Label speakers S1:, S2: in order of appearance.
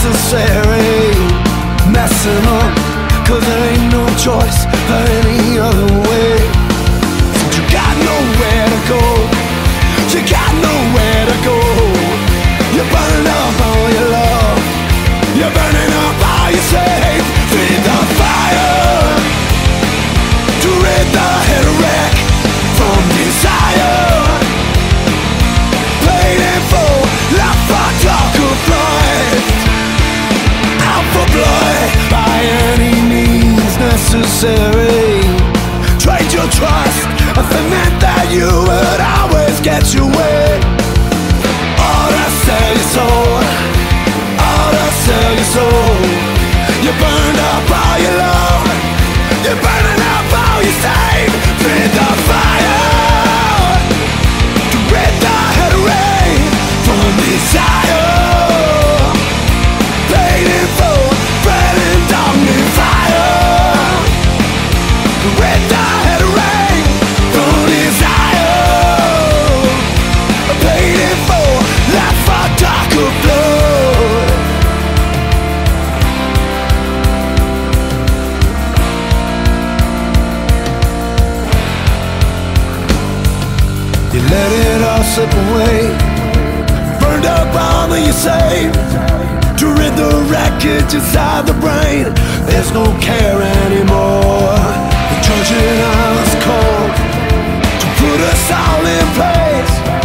S1: necessary. Messing up, cause there ain't no choice any other way. You got nowhere to go, you got nowhere to go. You're burning up all your love, you're burning up all you save. Feed the fire to rid the head wreck from desire. Paid in full, life for dark of life. Out for blood by any means necessary. Trade your trust if it meant that you would always get your way. Or to sell your soul, or to sell your soul. You burned up all your love, you're burning up all you save. Feed the fire to rid the head rain from desire. Paid in full, bread and darkness fire. Rid the head rain from desire. Paid in full, life for darker blood. You let it all slip away, burned up all that you saved. To rid the wreckage inside the brain, there's no care anymore. The judging hour is cold to put us all in place.